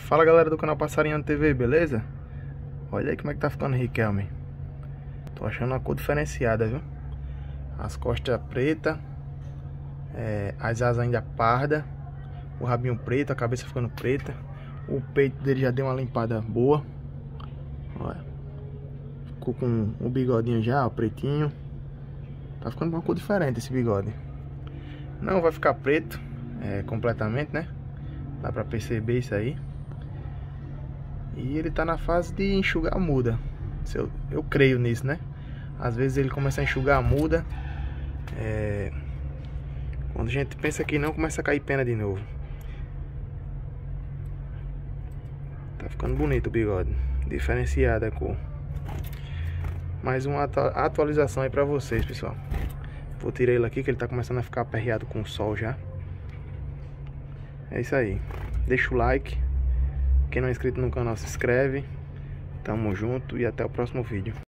Fala galera do canal Passarinhando TV, beleza? Olha aí como é que tá ficando o Riquelme. Tô achando uma cor diferenciada, viu? As costas preta, as asas ainda parda, o rabinho preto, a cabeça ficando preta. O peito dele já deu uma limpada boa. Olha. Ficou com o bigodinho já, o pretinho. Tá ficando uma cor diferente esse bigode. Não vai ficar preto completamente, né? Dá pra perceber isso aí. E ele tá na fase de enxugar a muda. Eu creio nisso, né? Às vezes ele começa a enxugar a muda. Quando a gente pensa que não, começa a cair pena de novo. Tá ficando bonito o bigode. Diferenciada a cor. Mais uma atualização aí pra vocês, pessoal. Vou tirar ele aqui que ele tá começando a ficar aperreado com o sol já. É isso aí. Deixa o like. Quem não é inscrito no canal, se inscreve. Tamo junto e até o próximo vídeo.